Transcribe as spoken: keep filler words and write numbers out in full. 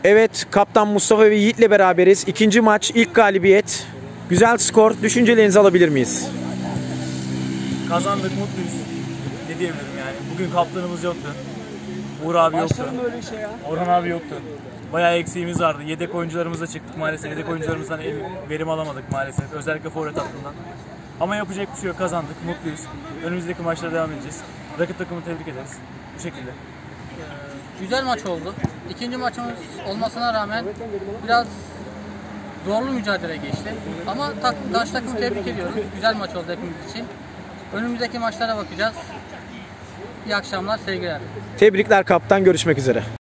Evet, Kaptan Mustafa ve Yiğit'le beraberiz. İkinci maç, ilk galibiyet. Güzel skor. Düşüncelerinizi alabilir miyiz? Kazandık, mutluyuz. Ne diyebilirim yani. Bugün kaptanımız yoktu. Uğur abi yoktu. Böyle şey ya. Orhan abi yoktu. Bayağı eksiğimiz vardı. Yedek oyuncularımızla çıktık maalesef. Yedek oyuncularımızdan el, verim alamadık maalesef. Özellikle forvet hattından. Ama yapacak bir şey yok. Kazandık. Mutluyuz. Önümüzdeki maçlara devam edeceğiz. Rakip takımı tebrik ederiz. Bu şekilde. Güzel maç oldu. İkinci maçımız olmasına rağmen biraz zorlu mücadele geçti. Ama tak, karşı takımı tebrik ediyoruz. Güzel maç oldu hepimiz için. Önümüzdeki maçlara bakacağız. İyi akşamlar, sevgiler. Tebrikler kaptan. Görüşmek üzere.